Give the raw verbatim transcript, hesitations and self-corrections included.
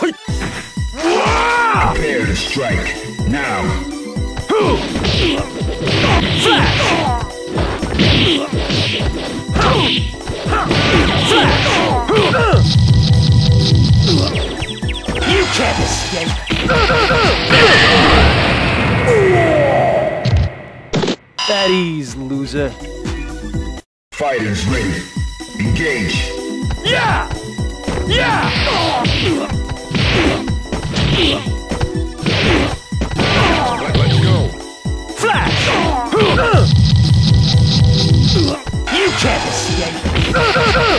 Prepare to strike. Now. Flash! You can't escape! At ease, loser. Fighters ready. Engage. Yeah! Yeah! Let's go. Flash! You can't escape!